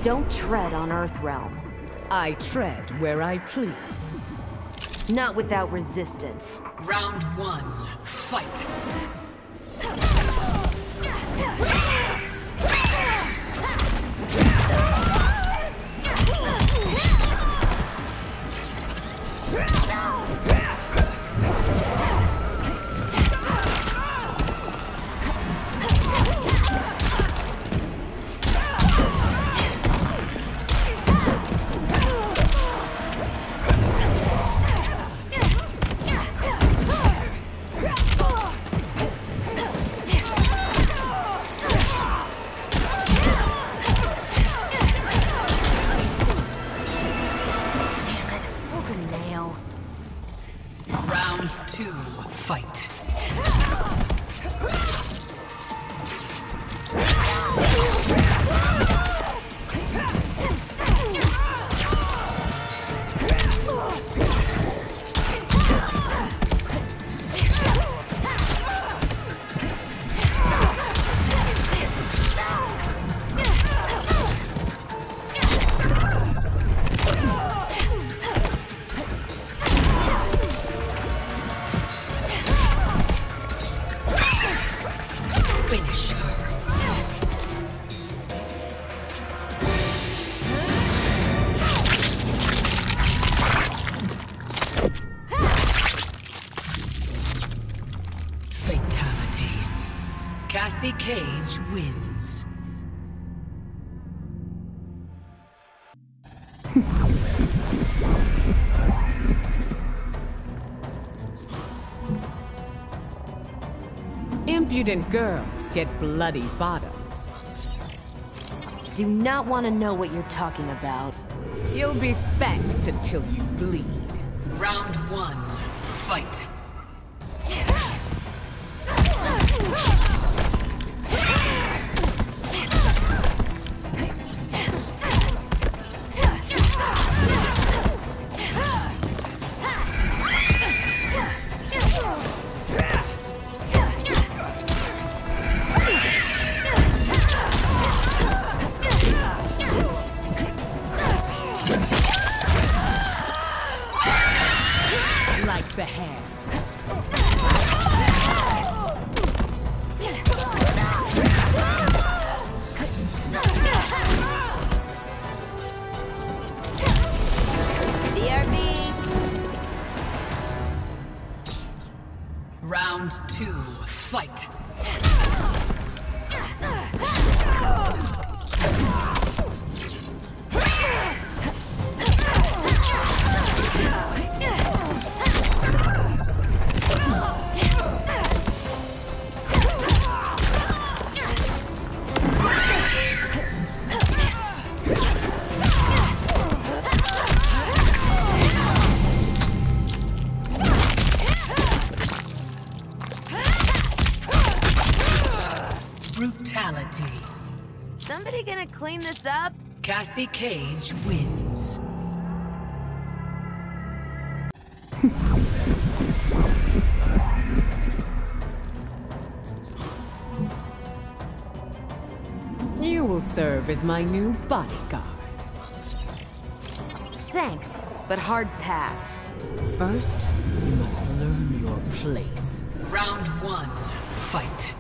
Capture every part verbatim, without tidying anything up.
Don't tread on Earthrealm. I tread where I please. Not without resistance. Round one, fight. Two, fight. Cassie Cage wins. Impudent girls get bloody bottoms. Do not want to know what you're talking about. You'll be spanked until you bleed. Round one, fight. Like the hair. B R B. Round two, fight. Brutality. Somebody gonna clean this up? Cassie Cage wins. You will serve as my new bodyguard. Thanks, but hard pass. First, you must learn your place. Round one, fight.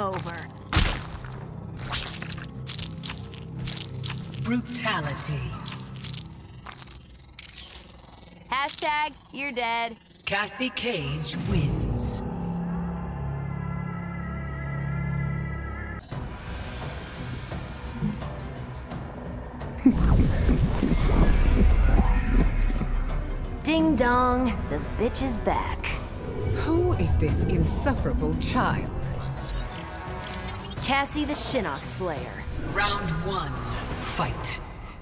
over. Brutality. Hashtag, you're dead. Cassie Cage wins. Ding dong, the bitch is back. Who is this insufferable child? Cassie the Shinnok Slayer. Round one, fight.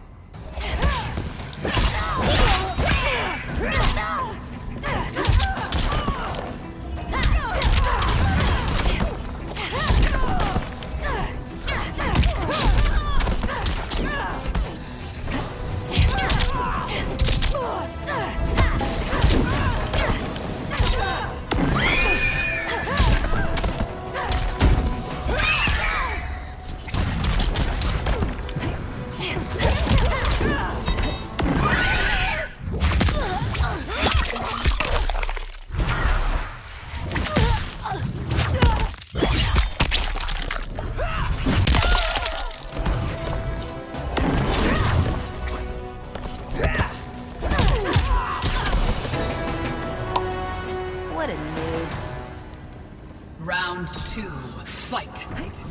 What a noob. Round two, fight.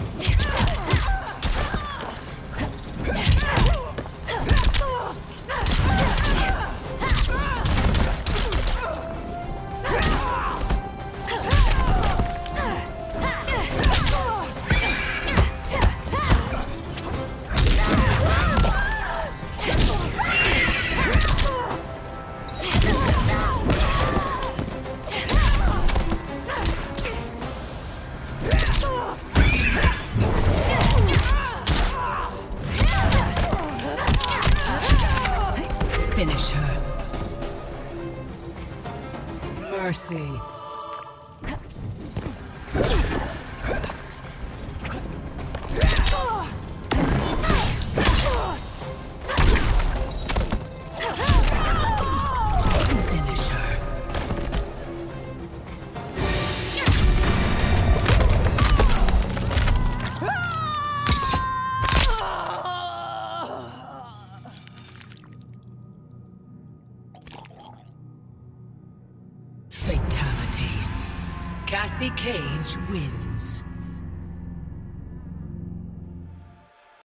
Finish her. Mercy. Finish her. Fatality. Cassie Cage wins.